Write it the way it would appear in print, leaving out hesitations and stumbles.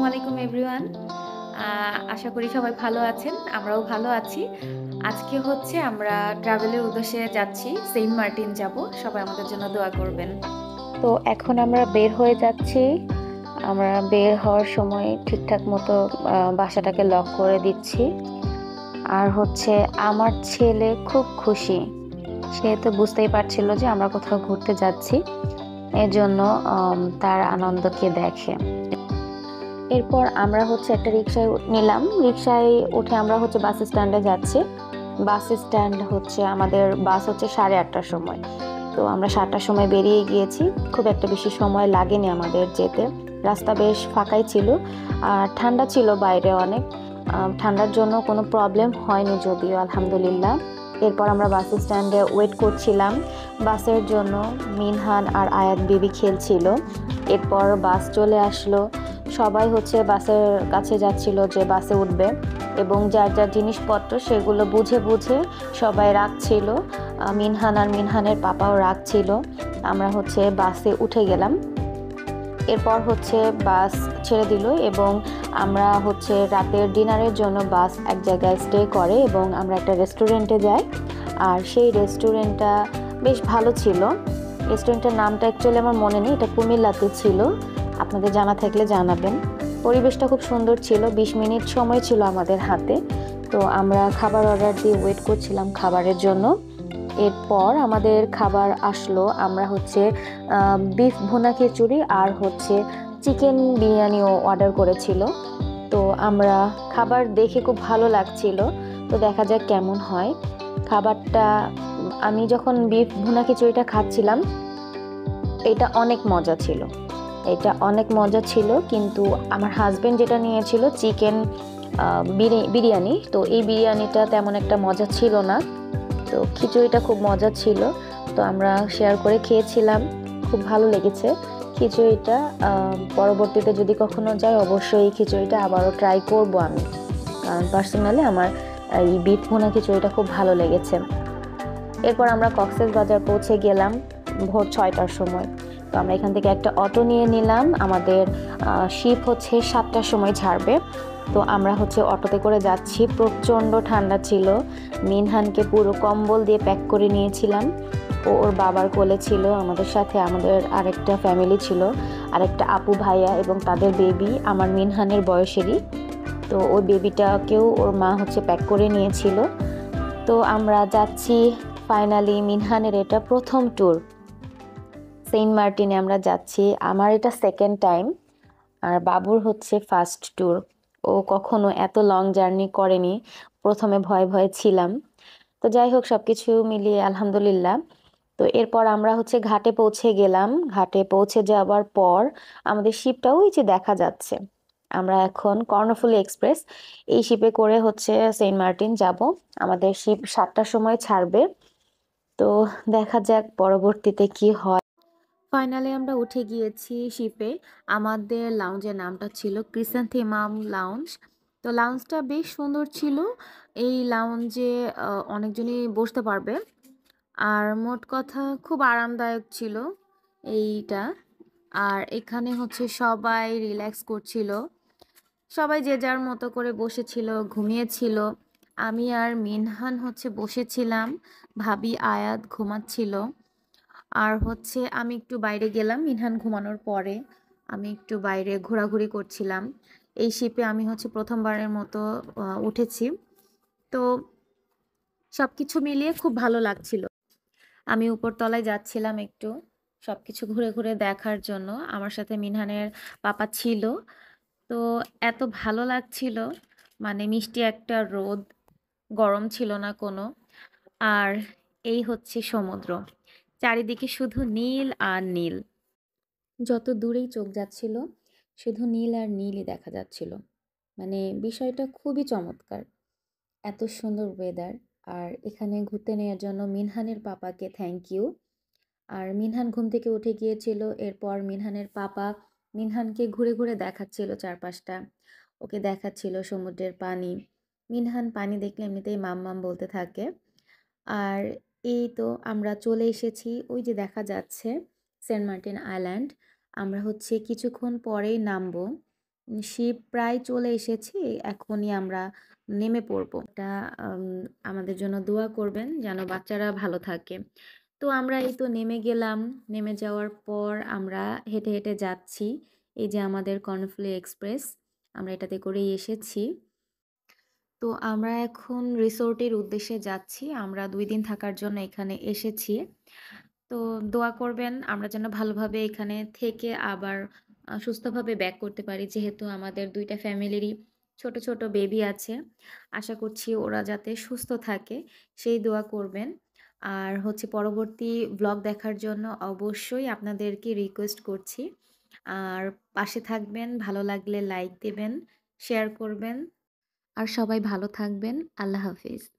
আলাইকুম এভরিওয়ান। আশা করি সবাই ভালো আছেন। আমরাও ভালো আছি। আজকে হচ্ছে আমরা ট্রাভেলের উদ্দেশ্যে যাচ্ছি। সেন্ট মার্টিন যাব। সবাই আমাদের জন্য দোয়া করবেন। তো এখন আমরা বের হয়ে যাচ্ছি। আমরা বের হওয়ার সময় ঠিকঠাক মতো বাসাটাকে লক করে দিচ্ছি। আর হচ্ছে আমার ছেলে খুব খুশি। সে তো বুঝতেই পারছিল যে আমরা কোথাও ঘুরতে যাচ্ছি। এজন্য তার আনন্দকে দেখে। এরপর আমরা হচ্ছে একটা রিক্সায় নিলাম। রিক্সায় উঠে আমরা হচ্ছে বাস স্ট্যান্ডে যাচ্ছি। বাস স্ট্যান্ড হচ্ছে আমাদের বাস হচ্ছে 8:30টার সময়। তো আমরা 7টার সময় বেরিয়ে গিয়েছি। খুব একটা বেশি সময় লাগেনি আমাদের যেতে। রাস্তা বেশ ফাঁকাই ছিল। আর ঠান্ডা ছিল বাইরে অনেক। ঠান্ডার জন্য কোনো প্রবলেম হয়নি যদিও, আলহামদুলিল্লাহ। এরপর আমরা বাস স্ট্যান্ডে ওয়েট করছিলাম বাসের জন্য। মিনহান আর আয়াত বেবি খেলছিল। এরপর বাস চলে আসলো। সবাই হচ্ছে বাসের কাছে যাচ্ছিল যে বাসে উঠবে, এবং যার যার জিনিসপত্র সেগুলো বুঝে বুঝে সবাই রাখছিল। মিনহান আর মিনহানের পাপাও রাখছিল। আমরা হচ্ছে বাসে উঠে গেলাম। এরপর হচ্ছে বাস ছেড়ে দিল এবং আমরা হচ্ছে রাতের ডিনারের জন্য বাস এক জায়গায় স্টে করে এবং আমরা একটা রেস্টুরেন্টে যাই। আর সেই রেস্টুরেন্টটা বেশ ভালো ছিল। রেস্টুরেন্টের নামটা অ্যাকচুয়ালি আমার মনে নেই, এটা কুমিল্লাতে ছিল। আপনাদের জানা থাকলে জানাবেন। পরিবেশটা খুব সুন্দর ছিল। 20 মিনিট সময় ছিল আমাদের হাতে। তো আমরা খাবার অর্ডার দিয়ে ওয়েট করছিলাম খাবারের জন্য। এরপর আমাদের খাবার আসলো। আমরা হচ্ছে বিফ ভুনা খিচুড়ি আর হচ্ছে চিকেন বিরিয়ানিও অর্ডার করেছিল। তো আমরা খাবার দেখে খুব ভালো লাগছিল। তো দেখা যাক কেমন হয় খাবারটা। আমি যখন বিফ ভুনা খিচুড়িটা খাচ্ছিলাম, এটা অনেক মজা ছিল। এটা অনেক মজা ছিল, কিন্তু আমার হাজবেন্ড যেটা নিয়েছিল চিকেন বিরিয়ানি, তো এই বিরিয়ানিটা তেমন একটা মজা ছিল না। তো খিচুড়িটা খুব মজা ছিল। তো আমরা শেয়ার করে খেয়েছিলাম। খুব ভালো লেগেছে খিচুড়িটা। পরবর্তীতে যদি কখনো যাই অবশ্যই এই খিচুড়িটা আবারও ট্রাই করব আমি, কারণ পার্সোনালি আমার এই বিফ ভুনা খিচুড়িটা খুব ভালো লেগেছে। এরপর আমরা কক্সবাজার পৌঁছে গেলাম ভোর 6টার সময়। তো আমরা এখান থেকে একটা অটো নিয়ে নিলাম। আমাদের শিপ হচ্ছে 7টার সময় ছাড়বে। তো আমরা হচ্ছে অটোতে করে যাচ্ছি। প্রচণ্ড ঠান্ডা ছিল। মিনহানকে পুরো কম্বল দিয়ে প্যাক করে নিয়েছিলাম। ও ওর বাবার কোলে ছিল। আমাদের সাথে আমাদের আরেকটা ফ্যামিলি ছিল, আরেকটা আপু ভাইয়া এবং তাদের বেবি আমার মিনহানের বয়সেরই। তো ওই বেবিটাকেও ওর মা হচ্ছে প্যাক করে নিয়েছিল। তো আমরা যাচ্ছি। ফাইনালি মিনহানের এটা প্রথম ট্যুর। সেন্ট মার্টিনে আমরা যাচ্ছি। আমার এটা সেকেন্ড টাইম, আর বাবুর হচ্ছে ফার্স্ট ট্যুর। ও কখনো এত লং জার্নি করেনি। প্রথমে ভয়ে ভয়ে ছিলাম। তো যাই হোক, সবকিছু মিলিয়ে আলহামদুলিল্লাহ। তো এরপর আমরা হচ্ছে ঘাটে পৌঁছে গেলাম। ঘাটে পৌঁছে যাওয়ার পর আমাদের শিপটাও ওই যে দেখা যাচ্ছে। আমরা এখন কর্ণফুলী এক্সপ্রেস এই শিপে করে হচ্ছে সেন্ট মার্টিন যাব। আমাদের শিপ 7টার সময় ছাড়বে। তো দেখা যাক পরবর্তীতে কি হয়। ফাইনালি আমরা উঠে গিয়েছি শিপে। আমাদের লাউঞ্জের নামটা ছিল ক্রিসান্থেমাম লাউঞ্জ। তো লাউঞ্জটা বেশ সুন্দর ছিল। এই লাউঞ্জে অনেকজনই বসতে পারবে। আর মোট কথা খুব আরামদায়ক ছিল এইটা। আর এখানে হচ্ছে সবাই রিল্যাক্স করছিল। সবাই যে যার মতো করে বসেছিল, ঘুমিয়েছিল। আমি আর মিনহান হচ্ছে বসেছিলাম। ভাবি আয়াত ঘুমাচ্ছিল। আর হচ্ছে আমি একটু বাইরে গেলাম মিনহান ঘুমানোর পরে। আমি একটু বাইরে ঘোরাঘুরি করছিলাম। এই শিপে আমি হচ্ছে প্রথমবারের মতো উঠেছি। তো সবকিছু মিলিয়ে খুব ভালো লাগছিল। আমি উপরতলায় যাচ্ছিলাম একটু সবকিছু ঘুরে ঘুরে দেখার জন্য। আমার সাথে মিনহানের পাপা ছিল। তো এত ভালো লাগছিল, মানে মিষ্টি একটা রোদ, গরম ছিল না কোনো। আর এই হচ্ছে সমুদ্র। চারিদিকে শুধু নীল আর নীল। যত দূরেই চোখ যাচ্ছিল শুধু নীল আর নীলই দেখা যাচ্ছিল। মানে বিষয়টা খুবই চমৎকার। এত সুন্দর ওয়েদার। আর এখানে ঘুরতে নেওয়ার জন্য মিনহানের পাপাকে থ্যাংক ইউ। আর মিনহান ঘুম থেকে উঠে গিয়েছিল। এরপর মিনহানের পাপা মিনহানকে ঘুরে ঘুরে দেখাচ্ছিল চারপাশটা। ওকে দেখাচ্ছিল সমুদ্রের পানি। মিনহান পানি দেখলে এমনিতেই মাম মাম বলতে থাকে। আর এই তো আমরা চলে এসেছি। ওই যে দেখা যাচ্ছে সেন্ট মার্টিন আইল্যান্ড। আমরা হচ্ছে কিছুক্ষণ পরেই নামবো। শিপ প্রায় চলে এসেছি। এখনই আমরা নেমে পড়ব। এটা আম আমাদের জন্য দোয়া করবেন যেন বাচ্চারা ভালো থাকে। তো আমরা এই তো নেমে গেলাম। নেমে যাওয়ার পর আমরা হেঁটে, হেঁটে যাচ্ছি। এই যে আমাদের কর্ণফুলী এক্সপ্রেস। আমরা এটাতে করেই এসেছি। তো আমরা এখন রিসোর্টের উদ্দেশ্যে যাচ্ছি। আমরা ২ দিন থাকার জন্য এখানে এসেছি। তো দোয়া করবেন আমরা যেন ভালোভাবে এখানে থেকে আবার সুস্থভাবে ব্যাক করতে পারি। যেহেতু আমাদের ২ টা ফ্যামিলিরই ছোট, ছোট বেবি আছে। আশা করছি ওরা যাতে সুস্থ থাকে সেই দোয়া করবেন। আর হচ্ছে পরবর্তী ভ্লগ দেখার জন্য অবশ্যই আপনাদেরকে রিকোয়েস্ট করছি। আর পাশে থাকবেন, ভালো লাগলে লাইক দিবেন, শেয়ার করবেন। আর সবাই ভালো থাকবেন। আল্লাহ হাফিজ।